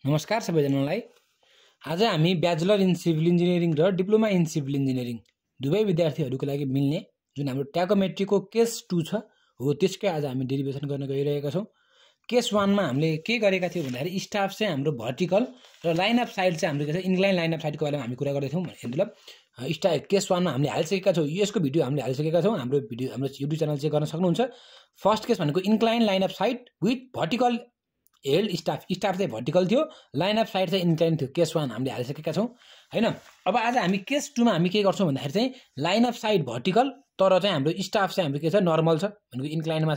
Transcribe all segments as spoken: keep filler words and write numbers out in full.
नमस्कार सबैजनालाई। आज हामी ब्याचलर इन सिभिल इन्जिनियरिङ र डिप्लोमा इन सिभिल इन्जिनियरिङ दुवै विद्यार्थीहरूको लागि मिल्ने जुन हाम्रो ट्याकोमेट्रीको केस टू छ हो त्यसकै आज हामी डेरिभेसन गर्न गइरहेका छौं। केस वन मा हामीले के गरेका थियौं भन्दाखेरि स्टाफ चाहिँ हाम्रो भर्टिकल र लाइन अफ साइड चाहिँ हाम्रो के छ इन्क्लाइन लाइन अफ साइडको बारेमा हामी कुरा गर्दै थियौं। मतलब स्टाफ केस वन मा हामीले हालिसकेका छौं। यसको भिडियो हामीले हालिसकेका छौं। हाम्रो भिडियो हाम्रो युट्युब च्यानल चेक गर्न सक्नुहुन्छ। फर्स्ट केस भनेको incline line of sight with vertical held staff staff चाहिँ भर्टिकल थियो, लाइन अफ साइड चाहिँ इन्क्लाइन थियो। केस वन हामीले हालिसकेका छौं हैन। अब आज हामी केस टू मा हामी के गर्छौं भन्दाखेरि चाहिँ लाइन अफ साइड भर्टिकल तर चाहिँ हाम्रो स्टाफ चाहिँ हाम्रो के छ नर्मल छ भनेको इन्क्लाइनमा छ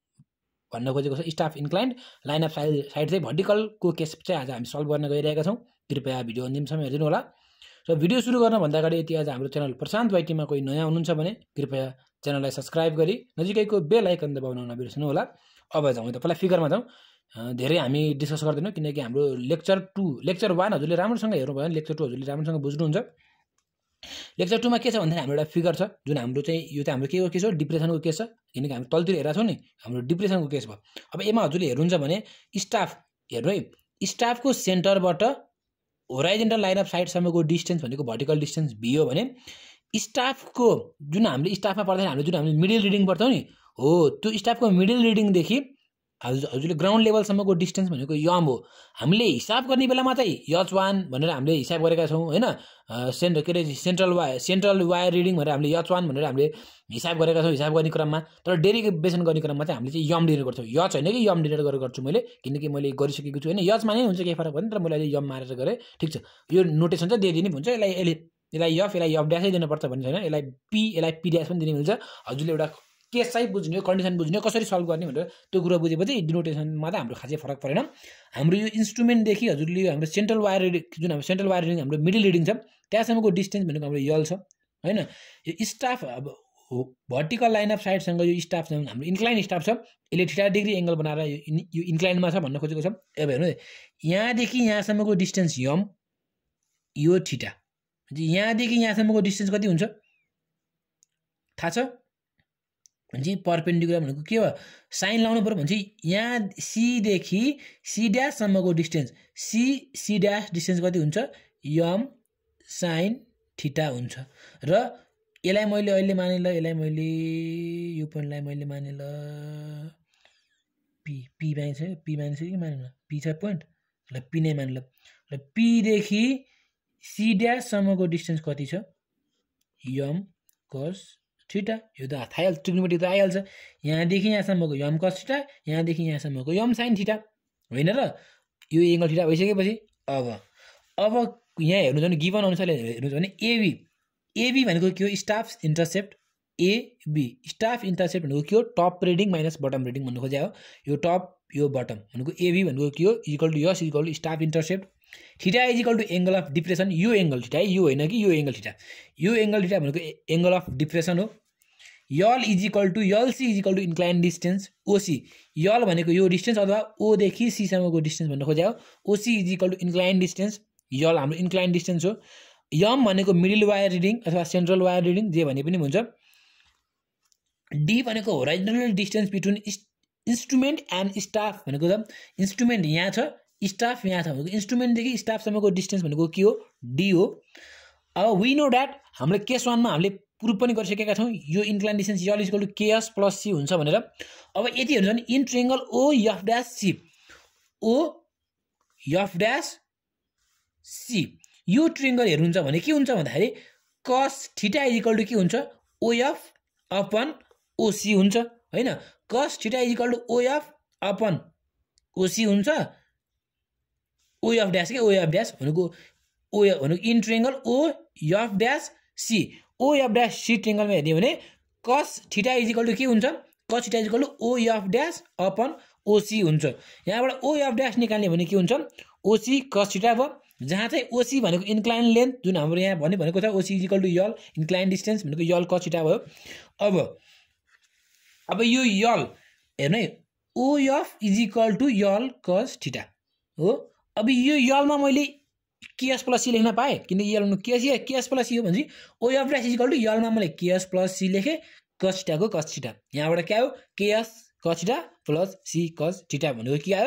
भन्न खोजेको छ। Staff inclined line of sight sight चाहिँ भर्टिकलको केस चाहिँ आज हामी सल्भ गर्न गइरहेका छौं। कृपया भिडियो अन्तिमसम्म हेर्दिनु होला। र भिडियो सुरु गर्न भन्दा अगाडि यदि आज हाम्रो च्यानल प्रशान्त वाइटी मा कोही नयाँ हुनुहुन्छ भने कृपया च्यानललाई सब्स्क्राइब गरी नजिकैको बेल आइकन दबाउन नबिर्सनु होला। अब जाउँ त पहिला फिगरमा जाउँ। धेरै हामी डिस्कस गर्दैनौं किनकि हाम्रो लेक्चर टू लेक्चर वन हजुरले राम्रोसँग हेर्नु भयो भने लेक्चर टू हजुरले राम्रोसँग बुझ्नुहुन्छ। लेक्चर टू मा के छ भन्दाखेरि हाम्रो एउटा फिगर छ जुन हाम्रो चाहिँ यो चाहिँ हाम्रो के हो केस हो डिप्रेसनको केस छ किनकि हामी तलतिर हेरेका छौं नि हाम्रो डिप्रेसनको केस भयो। अब एमा हजुरले हेर्नुहुन्छ भने स्टाफ हेर्नु है स्टाफको सेन्टरबाट होराइजन्टल लाइन अफ साइडसम्मको डिस्टेन्स भनेको भर्टिकल डिस्टेन्स भी हो भने स्टाफको जुन हामीले स्टाफमा पर्दाखेरि हामीले जुन हामीले मिडल रिडिङ पढ्छौं नि हो त्यो स्टाफको मिडल रिडिङदेखि हजुरले ग्राउन्ड लेभलसम्मको डिस्टेन्स भनेको यम हो। हामीले हिसाब गर्ने बेलामा चाहिँ यच वान भनेर हामीले हिसाब गरेका छौं हैन। सेन्टर के अरे central wire central wire reading भनेर हामीले यच वान भनेर हामीले हिसाब गरेका छौं हिसाब गर्ने क्रममा। तर डेरिभेसन गर्ने क्रममा चाहिँ हामीले चाहिँ यम लिने गर्छौं। यच हैन कि यम लिएर गरेर गर्छु मैले किनकि मैले गरिसकेको छु हैन। यच माने हुन्छ केही फरक पर्दैन तर मैले अहिले यम मारेर गरे ठीक छ। यो नोटेसन चाहिँ दिइदिनु हुन्छ। यसलाई यसलाई यफ यसलाई यफ ड्यासै दिनुपर्छ भन्ने छैन। यसलाई पी यसलाई पी ड्यास पनि दिनु मिल्छ। हजुरले एउटा केस चाहिँ बुझ्ने कन्डिसन बुझ्ने कसरी सल्भ गर्ने भनेर त्यो कुरा बुझेपछि डिनोटेसनमा त हाम्रो खासै फरक परेन। हाम्रो यो इन्स्ट्रुमेन्टदेखि हजुरले हाम्रो सेन्ट्रल वायर रिडिङ जुन हाम्रो सेन्ट्रल वायर रिडिङ हाम्रो मिडल रिडिङ छ त्यहाँसम्मको डिस्टेन्स भनेको हाम्रो यल छ हैन। यो स्टाफ अब भर्टिकल लाइन अफ साइडसँग यो स्टाफ छ हाम्रो इन्क्लाइन स्टाफ छ यसले थीटा डिग्री एंगल बनाएर यो इन्क्लाइनमा छ भन्न खोजेको छ। अब हेर्नु यहाँदेखि यहाँसम्मको डिस्टेन्स यम यो थीटा यहाँदेखि यहाँसम्मको डिस्टेन्स कति हुन्छ थाहा छ भन्छ परपेन्डिकुलर भनेको के हो साइन लाउनु पर्यो भन्छ। यहाँ सी देखि सी ड्यास सम्मको distance C C dash distance कति हुन्छ यम साइन थीटा हुन्छ। र यसलाई मैले अहिले माने ल यसलाई मैले यो पोइन्टलाई मैले माने ल पी पी मानिन्छ पी मानिन्छ कि मानेन पी छ पोइन्ट ल पी नै मान ल। र पी देखि सी ड्यास सम्मको डिस्टेन्स कति छ यम कस थीटा। यो त थाहा हाल्छ ट्रिग्नोमेट्री त आइहाल्छ। यहाँदेखि यहाँसम्मको यम कस थीटा यहाँदेखि यहाँसम्मको यम साइन थीटा होइन र यो एङ्गल थीटा भइसकेपछि अब अब यहाँ हेर्नु भने गिभन अनुसारले हेर्नु भने एबी एबी भनेको के हो staff intercept AB staff intercept भनेको के हो top reading minus bottom reading भन्नु खोजे हो। यो टप यो बटम भनेको एबी भनेको के हो equal to S equal to staff intercept theta is equal to angle of depression. यो एंगल थीटा यो होइन कि यो एंगल थीटा यो एंगल थीटा भनेको एंगल अफ डिप्रेसन हो। L is equal to L C is equal to incline distance OC L भनेको यो डिस्टेन्स अथवा ओ देखि सी सम्मको डिस्टेन्स भन्न खोजे हो। OC is equal to incline distance L हाम्रो इन्क्लाइन डिस्टेन्स हो। यम भनेको मिडल वायर रिडिङ अथवा सेन्ट्रल वायर रिडिङ जे भने पनि हुन्छ। डी भनेको horizontal distance between instrument and staff भनेको त इन्स्ट्रुमेन्ट यहाँ छ स्टाफ यहाँ छ भनेको इन्स्ट्रुमेन्टदेखि स्टाफसम्मको डिस्टेन्स भनेको के हो डी हो। अब वी नो द्याट हामीले केस वानमा हामीले प्रुभ पनि गरिसकेका छौँ यो incline distance L equal to KS plus C हुन्छ भनेर। अब यति हेर्नु भने in triangle O F dash C O F dash C यो ट्रायंगल हेर्नुहुन्छ भने के हुन्छ भन्दाखेरि cos theta is equal to के हुन्छ ओएफ अपन ओसी हुन्छ हैन। Cos theta is equal to OF upon OC हुन्छ ओएफ ड्यास के ओएफ ड्यास भनेको ओ भनेको in triangle O F dash C O F dash C ट्रायंगलमा हेर्ने भने कस थीटा इज इक्वल टु के हुन्छ cos theta is equal to O F dash upon OC हुन्छ। यहाँबाट ओ एफ ड्यास निकाल्ने भने के हुन्छ ओसी कस थीटा भयो जहाँ चाहिँ ओसी भनेको इन्क्लाइन लेन्थ जुन हाम्रो यहाँ भन्ने भनेको छ OC is equal to L incline distance भनेको यल कस थीटा भयो। अब अब यो यल हेर्नु है O F is equal to L cos theta हो। अब यो यलमा मैले केएस प्लस सी लेख्न पाएँ किनकि L KS KS plus C हो भने O F dash is equal to यलमा मैले केएस प्लस सी लेखेँ कस थीटाको कस थीटा। यहाँबाट के आयो KS cos theta plus C cos theta भनेको के आयो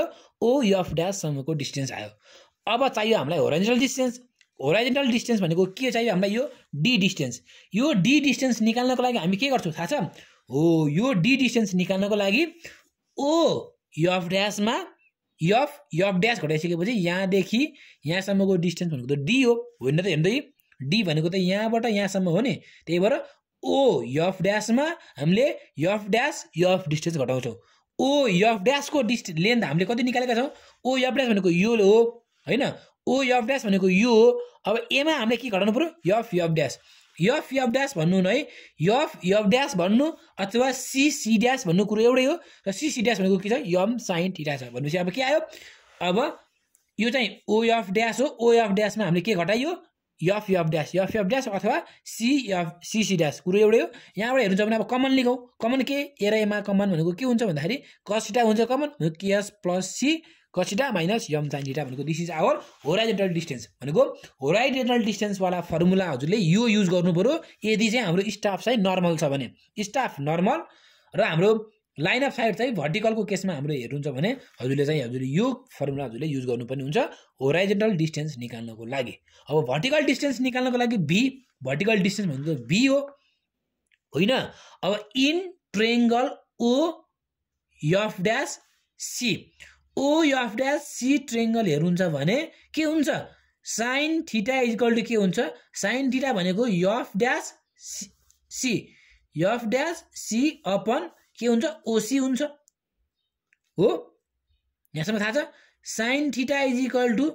ओ एफ ड्याससम्मको डिस्टेन्स आयो। अब चाहियो हामीलाई होराइजन्टल डिस्टेन्स। होराइजन्टल डिस्टेन्स भनेको के चाहियो हामीलाई? यो डी डिस्टेन्स। यो डी डिस्टेन्स निकाल्नको लागि हामी के गर्छौँ थाहा छ? हो यो डी डिस्टेन्स निकाल्नको लागि ओ एफ ड्यासमा एफ एफ ड्यास घटाइसकेपछि यहाँदेखि यहाँसम्मको डिस्टेन्स भनेको त डी हो, होइन त? हेर्नु त डी भनेको त यहाँबाट यहाँसम्म हो नि, त्यही भएर ओ एफ ड्यासमा हामीले एफ ड्यास एफ डिस्टेन्स घटाउँछौँ। ओ एफ ड्यासको डिस्टेन्स लेन्थ हामीले कति निकालेका छौँ? ओ एफ ड्यास भनेको यो हो, होइन? ओ एफ ड्यास भनेको यो हो। अब एमा हामीले के घटाउनु पर्यो? F F dash. F F dash भन्नु है, एफ एफ ड्यास भन्नु अथवा सी सी ड्यास भन्नु कुरो एउटै हो। र सी सी ड्यास भनेको के छ? यम साइन थीटा छ भनेपछि अब के आयो? अब यो चाहिँ ओ एफ ड्यास हो। ओ एफ ड्यासमा हामीले के घटाइयो? F F dash. F F dash अथवा C F C C dash कुरो एउटै हो। यहाँबाट हेर्नुहुन्छ भने अब कमन लेखौँ। कमन के? ए र एमा कमन भनेको के हुन्छ भन्दाखेरि कस थीटा हुन्छ common, KS plus C cos theta minus M sine theta भनेको this is our horizontal distance. भनेको होराइजन्टल डिस्टेन्सवाला फर्मुला हजुरले यो युज गर्नु पर्यो यदि चाहिँ हाम्रो स्टाफ चाहिँ नर्मल छ भने। स्टाफ नर्मल र हाम्रो लाइन अफ साइड चाहिँ भर्टिकलको केसमा हाम्रो हेर्नुहुन्छ भने हजुरले चाहिँ हजुरले यो फर्मुला हजुरले युज गर्नुपर्ने हुन्छ होराइजन्टल डिस्टेन्स निकाल्नको लागि। अब भर्टिकल डिस्टेन्स निकाल्नको लागि भी भर्टिकल डिस्टेन्स भनेको भी हो, होइन? अब in triangle O F dash C, O F dash C triangle हेर्नुहुन्छ भने के हुन्छ? Sine theta is equal to के हुन्छ? साइन थीटा भनेको F dash C, F dash C upon के हुन्छ? ओसी हुन्छ, हो? यहाँसम्म थाहा छ? Sine theta is equal to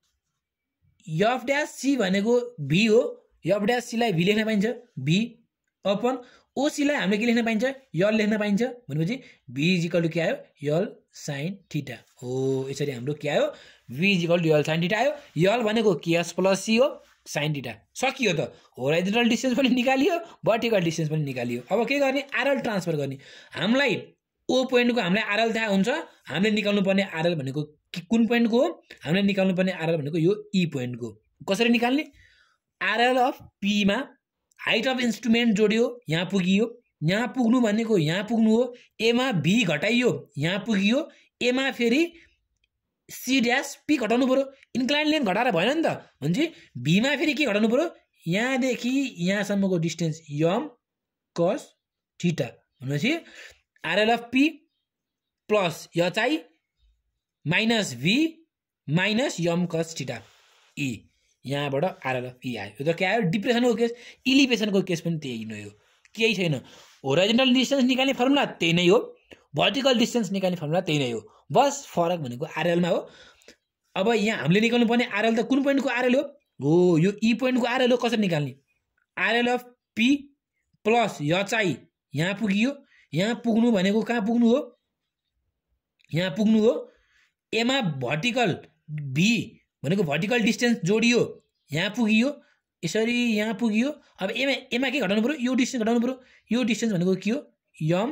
F dash C भनेको भी हो। एफ ड्यास सीलाई भी लेख्न पाइन्छ, भी अपन ओसीलाई हामीले के लेख्न पाइन्छ? यल लेख्न पाइन्छ। भनेपछि भी इज इक्वल टु के आयो? यल साइन थीटा हो। यसरी हाम्रो के आयो? V is equal to L sine theta आयो। यल भनेको केएस प्लस सी हो, साइन थीटा सकियो त। होराइजन्टल डिस्टेन्स पनि निकालियो, भर्टिकल डिस्टेन्स पनि निकालियो। अब के गर्ने? आरएल ट्रान्सफर गर्ने। हामीलाई ओ पोइन्टको हामीलाई आरएल थाहा हुन्छ। हामीले निकाल्नु पर्ने आरएल भनेको कुन पोइन्टको हो? हामीले निकाल्नु पर्ने आरएल भनेको यो ई पोइन्टको। कसरी निकाल्ने? आरएल अफ पीमा हाइट अफ इन्स्ट्रुमेन्ट जोडियो, यहाँ पुगियो। यहाँ पुग्नु भनेको यहाँ पुग्नु हो। एमा भी घटाइयो, यहाँ पुगियो। एमा फेरि सी ड्यास पी घटाउनु पर्यो। इन्क्लाइन लेन्थ घटाएर भएन नि त। भनेपछि भीमा फेरि के घटाउनु पर्यो? यहाँदेखि यहाँसम्मको डिस्टेन्स यम कस थीटा। भनेपछि RL of P plus HI minus V minus M cos theta E. यहाँबाट आरएल अफ ई आयो। यो त के आयो? डिप्रेसनको केस। इलिभेसनको केस पनि त्यही नै हो, केही छैन। होराइजन्टल डिस्टेन्स निकाल्ने फर्मुला त्यही नै हो, भर्टिकल डिस्टेन्स निकाल्ने फर्मुला त्यही नै हो, बस फरक भनेको आरएलमा हो। अब यहाँ हामीले निकाल्नु पर्ने आरएल त कुन पोइन्टको आरएल हो? हो यो ई पोइन्टको आरएल हो। कसरी निकाल्ने? RL of P plus HI, यहाँ पुगियो। यहाँ पुग्नु भनेको कहाँ पुग्नु हो? यहाँ पुग्नु हो। एमा भर्टिकल भी भनेको भर्टिकल डिस्टेन्स जोडियो, यहाँ पुगियो। यसरी यहाँ पुगियो। अब एमा एमा के घटाउनु पर्यो? यो डिस्टेन्स घटाउनु पर्यो। यो डिस्टेन्स भनेको के हो? यम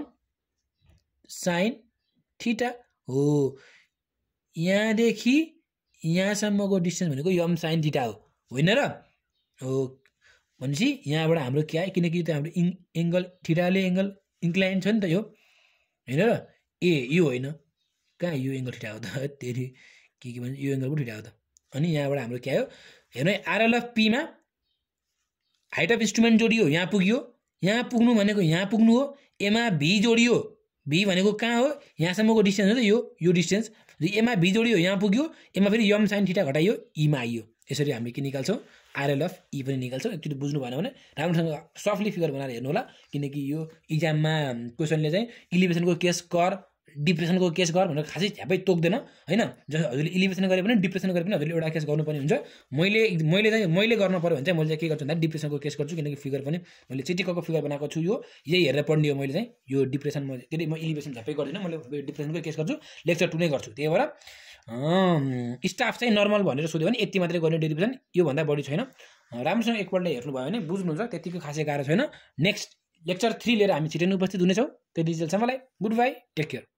साइन थीटा हो। यहाँदेखि यहाँसम्मको डिस्टेन्स भनेको यम साइन थीटा हो, होइन र? हो। भनेपछि यहाँबाट हाम्रो के आयो? किनकि यो त हाम्रो इङ एङ्गल थीटाले एङ्गल इन्क्लाइन छ नि त, यो होइन र? ए यो होइन, कहाँ यो एङ्गल थीटा हो त? तेरि के के भन्छ? यो एङ्गल पो थीटा हो त। अनि यहाँबाट हाम्रो के आयो? हेर्नु है, आरएल अफ पीमा हाइट अफ इन्स्ट्रुमेन्ट जोडियो, यहाँ पुग्यो। यहाँ पुग्नु भनेको यहाँ पुग्नु हो। एमा भी जोडियो, भी भनेको कहाँ हो? यहाँसम्मको डिस्टेन्स हो त यो यो डिस्टेन्स। एमा भी जोडियो, यहाँ पुग्यो। एमा फेरि यम साइन थीटा घटाइयो, ईमा आइयो। यसरी हामीले के निकाल्छौँ? आरएल अफ ई पनि निकाल्छौँ। एकचोटि बुझ्नु भएन भने राम्रोसँग सफ्टली फिगर बनाएर हेर्नु होला, किनकि यो इक्जाममा क्वेसनले चाहिँ इलिभेसनको केस कर, डिप्रेसनको केस गर भनेर खासै झ्यापै तोक्दैन, होइन? जस्तो हजुरले इलिभेसन गरे पनि डिप्रेसन गरे पनि हजुरले एउटा केस गर्नुपर्ने हुन्छ। मैले मैले चाहिँ मैले गर्न पऱ्यो भने चाहिँ मैले चाहिँ के गर्छु भन्दा डिप्रेसनको केस गर्छु, किनकि फिगर पनि मैले चिटिकको फिगर बनाएको छु। यो यही हेरेर पढ्ने हो। मैले चाहिँ यो डिप्रेसन म त्यति म इलिभेसन झ्यापै गर्दिनँ, मैले डिप्रेसनको केस गर्छु, लेक्चर टू नै गर्छु। त्यही भएर स्टाफ चाहिँ नर्मल भनेर सोध्यो भने यति मात्रै गर्ने डेरिभेसन, योभन्दा बढी छैन। राम्रोसँग एकपल्ट हेर्नुभयो भने बुझ्नुहुन्छ, त्यतिको खासै गाह्रो छैन। नेक्स्ट लेक्चर थ्री लिएर हामी छिटै उपस्थित हुनेछौँ। त्यो डिटेल्सम्मलाई गुड बाई, टेक केयर।